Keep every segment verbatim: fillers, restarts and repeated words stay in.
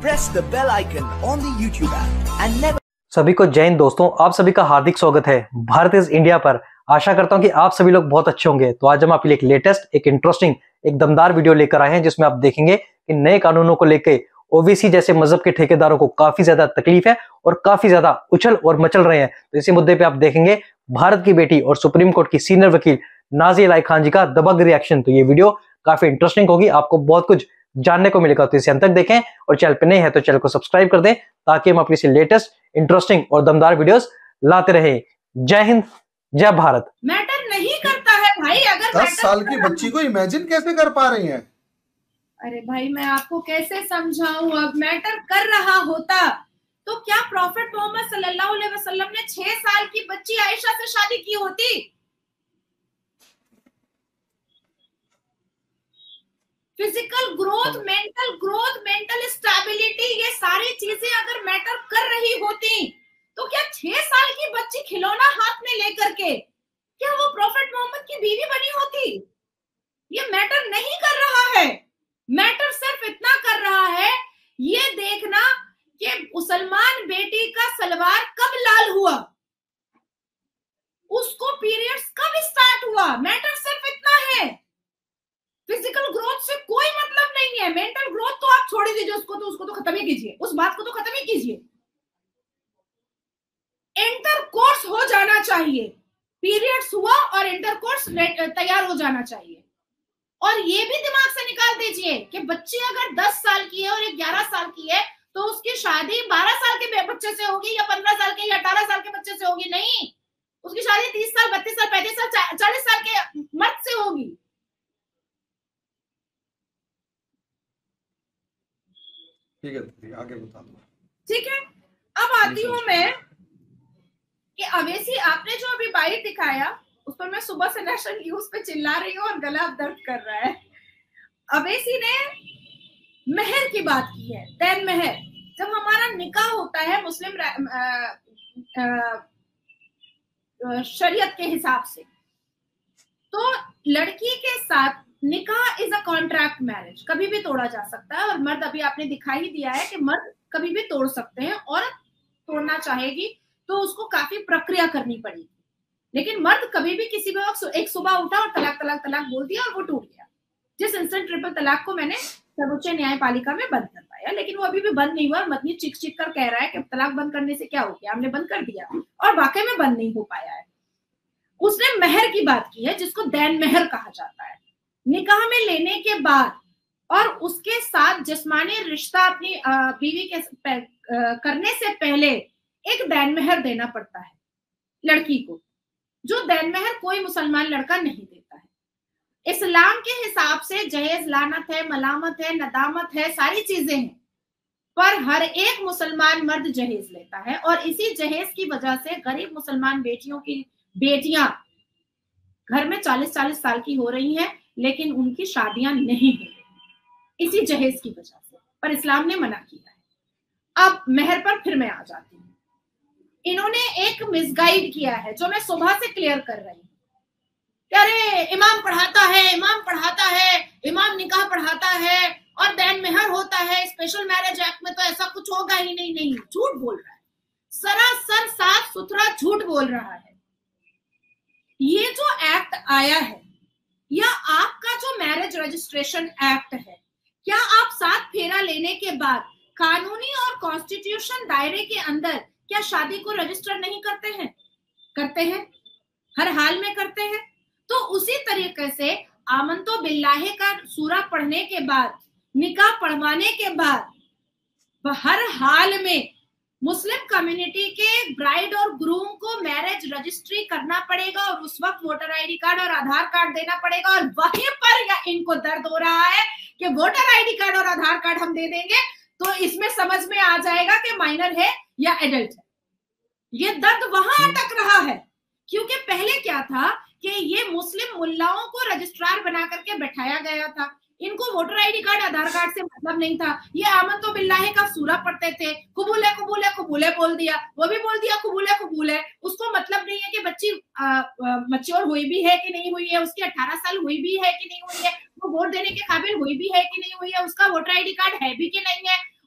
press the bell icon on the YouTube app and never सभी को जय हिंद दोस्तों, आप सभी का हार्दिक स्वागत है भारत इज इंडिया पर। आशा करता हूं कि आप सभी लोग बहुत अच्छे होंगे। तो आज हम आपके लिए एक लेटेस्ट, एक इंटरेस्टिंग, एक दमदार वीडियो लेकर आए हैं जिसमें आप देखेंगे कि नए कानूनों को लेकर ओबीसी जैसे मजहब के ठेकेदारों को काफी ज्यादा तकलीफ है और काफी ज्यादा उछल और मचल रहे हैं। तो इसी मुद्दे पे आप देखेंगे भारत की बेटी और सुप्रीम कोर्ट की सीनियर वकील नाज़िया इलाही खान जी का दबंग रिएक्शन। तो ये वीडियो काफी इंटरेस्टिंग होगी, आपको बहुत कुछ जानने को मिलेगा। तो इसे अंत तक देखें और चैनल पे नए हैं तो चैनल को सब्सक्राइब कर दें ताकि हम अपनी लेटेस्ट, इंटरेस्टिंग और दमदार वीडियोस लाते रहे। जय हिंद, जय भारत। मैटर नहीं करता है भाई। अगर दस साल की बच्ची को इमेजिन कैसे कर पा रही हैं? अरे भाई मैं आपको कैसे समझाऊं, अब मैटर कर रहा होता तो क्या प्रॉफेट मोहम्मद सल्लल्लाहु अलैहि वसल्लम ने छह साल की बच्ची आयशा से शादी की होती? Physical growth, mental growth, mental stability, ये सारी चीजें अगर मैटर कर रही होती तो क्या छह साल की बच्ची खिलौना हाथ में लेकर के क्या वो प्रॉफेट मोहम्मद की बीवी बनी होती? ये मैटर नहीं कर रहा है। मैटर सिर्फ इतना कर रहा है, ये देखना कि मुसलमान बेटी का सलवार कब लाल हुआ, उसको पीरियड्स कब स्टार्ट हुआ। मैटर सिर्फ इतना है। फिजिकल ग्रोथ से कोई मतलब नहीं है। मेंटल ग्रोथ तो आप छोड़ ही दीजिए, उसको तो उसको तो खत्म ही कीजिए, उस बात को तो खत्म ही कीजिए। इंटरकोर्स हो जाना चाहिए, पीरियड्स हुआ और इंटरकोर्स तैयार हो जाना चाहिए। और ये भी दिमाग से निकाल दीजिए कि बच्ची अगर दस साल की है और ग्यारह साल की है तो उसकी शादी बारह साल के बच्चे से होगी या पंद्रह साल के या अठारह साल के बच्चे से होगी? नहीं, उसकी शादी तीस साल, बत्तीस साल, पैंतीस साल, चालीस साल के मर्द से होगी। ठीक है, आगे बता दो। ठीक है, अब आती हूं मैं कि अवैसी आपने जो अभी बाइट दिखाया उस पर मैं सुबह से नेशनल न्यूज पे चिल्ला रही हूँ और गला दर्द कर रहा है। अवैसी ने मेहर की बात की है, दैन मेहर। जब हमारा निकाह होता है मुस्लिम शरीयत के हिसाब से, तो लड़की के साथ निकाह इज अ कॉन्ट्रैक्ट मैरिज, कभी भी तोड़ा जा सकता है। और मर्द, अभी आपने दिखा ही दिया है कि मर्द कभी भी तोड़ सकते हैं, और तोड़ना चाहेगी तो उसको काफी प्रक्रिया करनी पड़ेगी। लेकिन मर्द कभी भी किसी भी वक्त एक सुबह उठा और तलाक तलाक तलाक बोल दिया और वो टूट गया। जिस इंस्टेंट ट्रिपल तलाक को मैंने सर्वोच्च न्यायपालिका में बंद करवाया, लेकिन वो अभी भी बंद नहीं हुआ। और मदनी चिक चिक कर कह रहा है कि तलाक बंद करने से क्या हो गया, हमने बंद कर दिया, और वाकई में बंद नहीं हो पाया है। उसने मेहर की बात की है जिसको दैन मेहर कहा जाता है। निकाह में लेने के बाद और उसके साथ जिस्मानी रिश्ता अपनी बीवी के करने से पहले एक दैन मेहर देना पड़ता है लड़की को, जो दैन मेहर कोई मुसलमान लड़का नहीं देता है। इस्लाम के हिसाब से जहेज लानत है, मलामत है, नदामत है, सारी चीजें हैं, पर हर एक मुसलमान मर्द जहेज लेता है। और इसी जहेज की वजह से गरीब मुसलमान बेटियों की बेटियां घर में चालीस चालीस साल की हो रही हैं, लेकिन उनकी शादियां नहीं हो रही इसी जहेज की वजह से। पर इस्लाम ने मना किया है। अब मेहर पर फिर मैं आ जाती हूँ। इन्होंने एक मिसगाइड किया है जो मैं सुबह से क्लियर कर रही हूँ। अरे इमाम पढ़ाता है, इमाम पढ़ाता है, इमाम निकाह पढ़ाता है और दैन मेहर होता है, स्पेशल मैरिज एक्ट में तो ऐसा कुछ होगा ही नहीं। नहीं, झूठ बोल रहा है, सरासर साफ सुथरा झूठ बोल रहा है। ये जो एक्ट आया है या आपका जो मैरिज रजिस्ट्रेशन एक्ट है, क्या आप सात फेरा लेने के बाद कानूनी और कॉन्स्टिट्यूशन दायरे के अंदर क्या शादी को रजिस्टर नहीं करते हैं? करते हैं, हर हाल में करते हैं। तो उसी तरीके से आमंतो बिल्लाह का सूरा पढ़ने के बाद, निकाह पढ़वाने के बाद हर हाल में मुस्लिम कम्युनिटी के ब्राइड और ग्रूम को मैरिज रजिस्ट्री करना पड़ेगा और उस वक्त वोटर आईडी कार्ड और आधार कार्ड देना पड़ेगा। और वहीं पर या इनको दर्द हो रहा है कि वोटर आईडी कार्ड और आधार कार्ड हम दे देंगे तो इसमें समझ में आ जाएगा कि माइनर है या एडल्ट है। ये दर्द वहां अटक रहा है, क्योंकि पहले क्या था कि ये मुस्लिम मुल्लाओं को रजिस्ट्रार बना करके बैठाया गया था। इनको voter ID card, Aadhaar card से मतलब नहीं था। ये आमन तो बिल्लाह का सूरा पढ़ते थे, कबूले कबूले कबूले बोल दिया, वो भी बोल दिया कबूले कबूले। उसको मतलब नहीं है कि बच्ची मैच्योर हुई भी है कि नहीं हुई है, उसकी अठारह साल हुई भी है कि नहीं हुई है, वो वोट देने के काबिल हुई भी है कि नहीं हुई है, उसका वोटर आईडी कार्ड है भी कि नहीं है,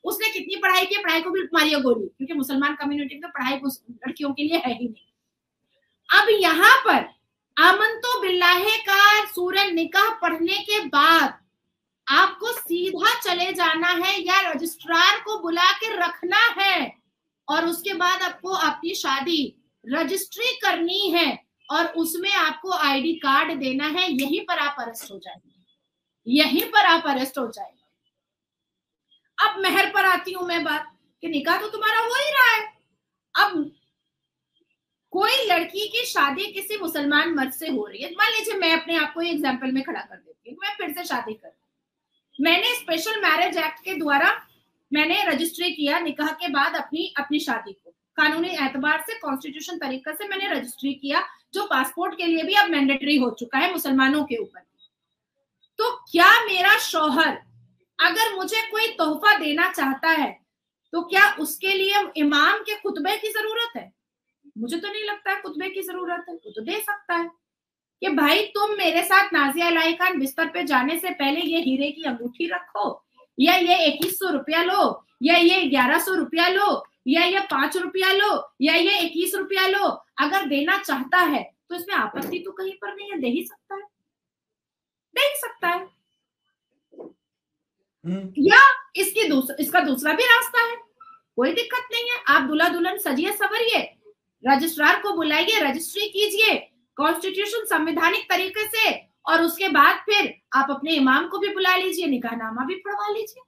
उसने कितनी पढ़ाई की, पढ़ाई को भी मारिए गोली, क्योंकि मुसलमान कम्युनिटी में पढ़ाई लड़कियों के लिए है ही नहीं। अब यहाँ पर आमंतो बिल्लाहे का सूरह निकाह पढ़ने के बाद आपको सीधा चले जाना है या रजिस्ट्रार को बुला के रखना है और उसके बाद आपको अपनी शादी रजिस्ट्री करनी है और उसमें आपको आईडी कार्ड देना है। यहीं पर आप अरेस्ट हो जाएंगे, यहीं पर आप अरेस्ट हो जाएंगे। अब मेहर पर आती हूं मैं बात कि निकाह तो तुम्हारा हो ही रहा है। अब कोई लड़की की शादी किसी मुसलमान मर्द से हो रही है, मान लीजिए मैं अपने आप को एग्जाम्पल में खड़ा कर देती हूँ, मैं फिर से शादी कर, मैंने स्पेशल मैरिज एक्ट के द्वारा मैंने रजिस्ट्री किया निकाह के बाद अपनी अपनी शादी को, कानूनी एतबार से कॉन्स्टिट्यूशन तरीके से मैंने रजिस्ट्री किया, जो पासपोर्ट के लिए भी अब मैंडेटरी हो चुका है मुसलमानों के ऊपर। तो क्या मेरा शौहर अगर मुझे कोई तोहफा देना चाहता है तो क्या उसके लिए इमाम के खुतबे की जरूरत है? मुझे तो नहीं लगता है खुतबे की जरूरत है। वो तो दे सकता है कि भाई तुम मेरे साथ नाजिया अलाई खान बिस्तर पे जाने से पहले ये हीरे की अंगूठी रखो, या ये इक्कीस सौ रुपया लो, या ये ग्यारह सौ रुपया लो, या ये पांच रुपया लो, या ये इक्कीस रुपया लो। अगर देना चाहता है तो इसमें आपत्ति तो कहीं पर नहीं है, दे ही सकता है, दे ही सकता है। या इसकी दूसरा इसका दूसरा भी रास्ता है, कोई दिक्कत नहीं है। आप दुल्हा दुल्हन सजिए सवरिए, रजिस्ट्रार को बुलाइए, रजिस्ट्री कीजिए कॉन्स्टिट्यूशन संवैधानिक तरीके से, और उसके बाद फिर आप अपने इमाम को भी बुला लीजिए, निकाहनामा भी पढ़वा लीजिए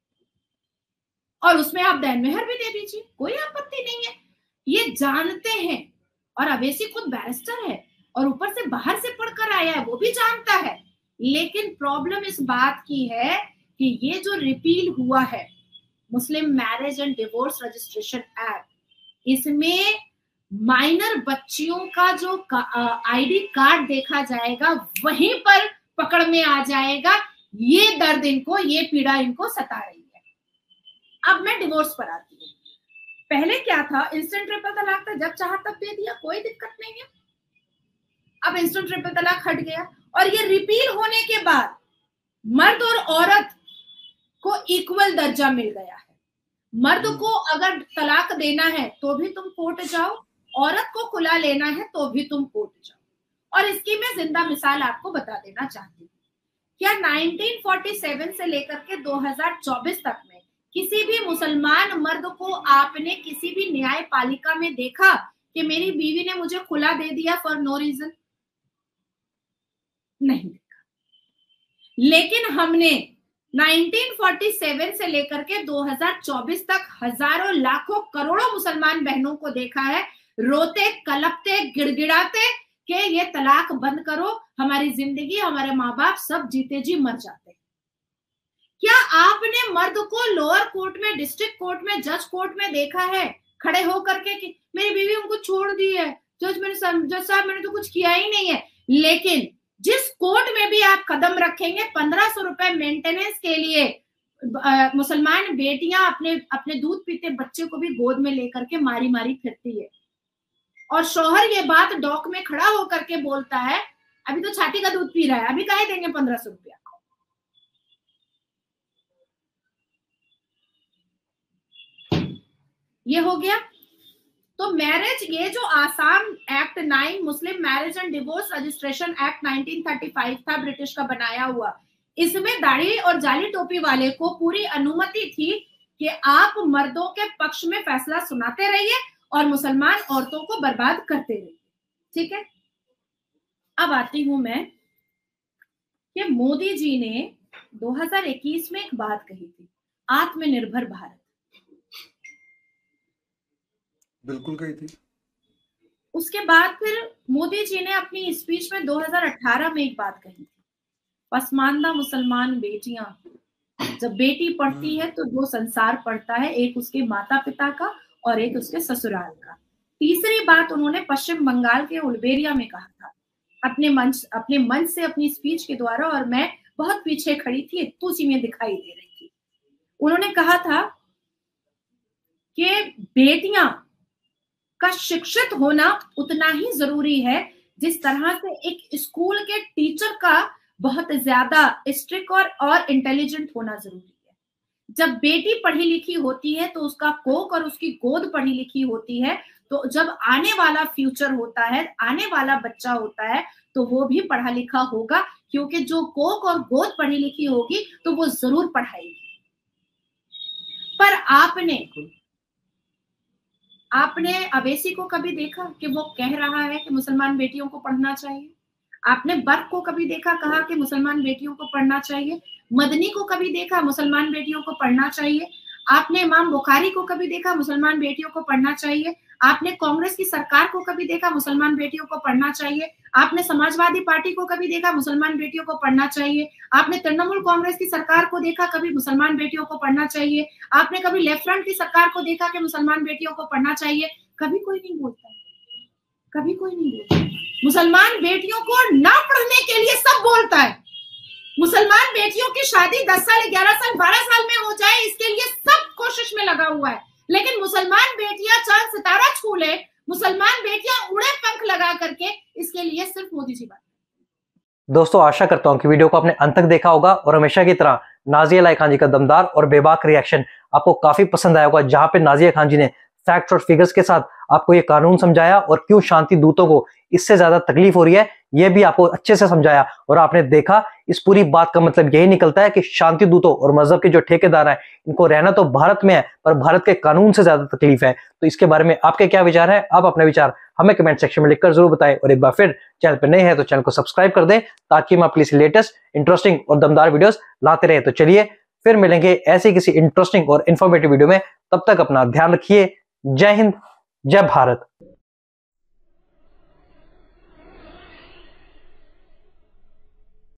और उसमें आप दैन मेहर भी दे दीजिए, कोई आपत्ति नहीं है। ये जानते हैं, और अवैसी खुद बैरिस्टर है और ऊपर से बाहर से पढ़कर आया है, वो भी जानता है। लेकिन प्रॉब्लम इस बात की है कि ये जो रिपील हुआ है Muslim marriage and divorce registration act, इसमें माइनर बच्चियों का जो आईडी कार्ड देखा जाएगा वहीं पर पकड़ में आ जाएगा। ये दर्द इनको, ये पीड़ा इनको सता रही है। अब मैं डिवोर्स पर आती हूँ। पहले क्या था, इंस्टेंट ट्रिपल तलाक था, जब चाहा तब दे दिया, कोई दिक्कत नहीं है। अब इंस्टेंट ट्रिपल तलाक हट गया और ये रिपील होने के बाद मर्द और औरत को इक्वल दर्जा मिल गया है। मर्द को अगर तलाक देना है तो भी तुम कोर्ट जाओ, औरत को खुला लेना है तो भी तुम कोर्ट जाओ। और इसकी मैं जिंदा मिसाल आपको बता देना चाहती हूँ। क्या उन्नीस सौ सैंतालीस से लेकर के दो हज़ार चौबीस तक में किसी भी मुसलमान मर्द को आपने किसी भी न्यायपालिका में देखा कि मेरी बीवी ने मुझे खुला दे दिया फॉर नो रीजन? नहीं देखा। लेकिन हमने उन्नीस सौ सैंतालीस से लेकर के दो हज़ार चौबीस तक हजारों लाखों करोड़ों मुसलमान बहनों को देखा है रोते कलपते गिड़गिड़ाते कि ये तलाक बंद करो, हमारी जिंदगी, हमारे माँ बाप सब जीते जी मर जाते। क्या आपने मर्द को लोअर कोर्ट में, डिस्ट्रिक्ट कोर्ट में, जज कोर्ट में देखा है खड़े होकर के कि मेरी बीवी उनको छोड़ दी है, जज मैंने जज साहब मैंने तो कुछ किया ही नहीं है। लेकिन जिस कोर्ट में भी आप कदम रखेंगे, पंद्रह सौ रुपए मेंटेनेंस के लिए आ, मुसलमान बेटियां अपने अपने दूध पीते बच्चे को भी गोद में लेकर के मारी मारी फिरती है। और शौहर ये बात डॉक में खड़ा होकर के बोलता है, अभी तो छाती का दूध पी रहा है, अभी काहे देंगे पंद्रह सौ रुपया। ये हो गया। तो मैरिज, ये जो Assam act nine Muslim marriage and divorce registration act nineteen thirty five था, ब्रिटिश का बनाया हुआ, इसमें दाढ़ी और जाली टोपी वाले को पूरी अनुमति थी कि आप मर्दों के पक्ष में फैसला सुनाते रहिए और मुसलमान औरतों को बर्बाद करते रहिए। ठीक है। अब आती हूं मैं कि मोदी जी ने दो हज़ार इक्कीस में एक बात कही थी, आत्मनिर्भर भारत। बिल्कुल कही थी। उसके बाद फिर मोदी जी ने अपनी स्पीच में दो हज़ार अठारह में एक बात कही थी, पसमानदा मुसलमान बेटियां, जब बेटी पढ़ती है तो दो संसार पढ़ता है, एक उसके माता पिता का और एक उसके ससुराल का। तीसरी बात उन्होंने पश्चिम बंगाल के उलबेरिया में कहा था अपने मंच अपने मंच से अपनी स्पीच के द्वारा, और मैं बहुत पीछे खड़ी थी, इतनी सी में दिखाई दे रही थी। उन्होंने कहा था कि बेटियां का शिक्षित होना उतना ही जरूरी है जिस तरह से एक स्कूल के टीचर का बहुत ज्यादा स्ट्रिक्ट और, और इंटेलिजेंट होना जरूरी है। जब बेटी पढ़ी लिखी होती है तो उसका कोख और उसकी गोद पढ़ी लिखी होती है, तो जब आने वाला फ्यूचर होता है, आने वाला बच्चा होता है, तो वो भी पढ़ा लिखा होगा, क्योंकि जो कोख और गोद पढ़ी लिखी होगी तो वो जरूर पढ़ाएगी। पर आपने आपने अवैसी को कभी देखा कि वो कह रहा है कि मुसलमान बेटियों को पढ़ना चाहिए? आपने बर्क को कभी देखा कहा कि मुसलमान बेटियों को पढ़ना चाहिए? मदनी को कभी देखा मुसलमान बेटियों को पढ़ना चाहिए? आपने इमाम बुखारी को कभी देखा मुसलमान बेटियों को पढ़ना चाहिए? आपने कांग्रेस की सरकार को कभी देखा मुसलमान बेटियों को पढ़ना चाहिए? आपने समाजवादी पार्टी को कभी देखा मुसलमान बेटियों को पढ़ना चाहिए? आपने तृणमूल कांग्रेस की सरकार को देखा कभी मुसलमान बेटियों को पढ़ना चाहिए? आपने कभी लेफ्ट फ्रंट की सरकार को देखा कि मुसलमान बेटियों को पढ़ना चाहिए? कभी कोई नहीं बोलता, कभी कोई नहीं बोलता। मुसलमान बेटियों को ना पढ़ने के लिए सब बोलता है। मुसलमान बेटियों की शादी दस साल, ग्यारह साल, बारह साल में हो जाए, इसके लिए सब कोशिश में लगा हुआ है। लेकिन मुसलमान बेटियां चांद सितारा छू ले, मुसलमान बेटियां उड़े पंख लगा करके, इसके लिए सिर्फ मोदी जी बात। दोस्तों, आशा करता हूं कि वीडियो को आपने अंत तक देखा होगा और हमेशा की तरह नाजिया इलाही खान जी का दमदार और बेबाक रिएक्शन आपको काफी पसंद आया होगा, जहां पे नाजिया खान जी ने फैक्ट्स और फिगर्स के साथ आपको ये कानून समझाया और क्यों शांति दूतों को इससे ज्यादा तकलीफ हो रही है ये भी आपको अच्छे से समझाया। और आपने देखा इस पूरी बात का मतलब यही निकलता है कि शांति दूतों और मजहब के जो ठेकेदार हैं इनको रहना तो भारत में है, पर भारत के कानून से ज्यादा तकलीफ है। तो इसके बारे में आपके क्या विचार है? आप अपने विचार हमें कमेंट सेक्शन में लिखकर जरूर बताएं। और एक बार फिर चैनल पर नए हैं तो चैनल को सब्सक्राइब कर दें, ताकि हम आपके लिए लेटेस्ट इंटरेस्टिंग और दमदार वीडियोस लाते रहे। तो चलिए फिर मिलेंगे ऐसे किसी इंटरेस्टिंग और इन्फॉर्मेटिव वीडियो में। तब तक अपना ध्यान रखिए। जय हिंद, जय भारत।